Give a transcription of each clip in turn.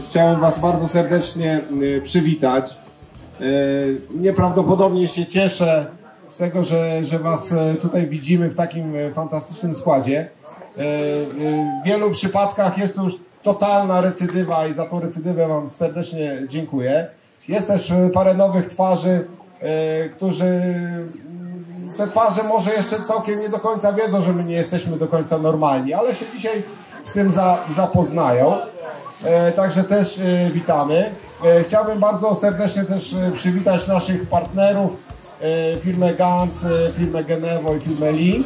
Chciałem Was bardzo serdecznie przywitać. Nieprawdopodobnie się cieszę z tego, że Was tutaj widzimy w takim fantastycznym składzie. W wielu przypadkach jest to już totalna recydywa i za tą recydywę Wam serdecznie dziękuję. Jest też parę nowych twarzy, którzy te twarze może jeszcze całkiem nie do końca wiedzą, że my nie jesteśmy do końca normalni, ale się dzisiaj z tym zapoznają. Także też witamy. Chciałbym bardzo serdecznie też przywitać naszych partnerów, firmę Ganz, firmę Genevo i firmę Link.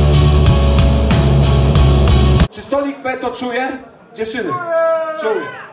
Stolik B to czuje? Dziewczyny? Czuje.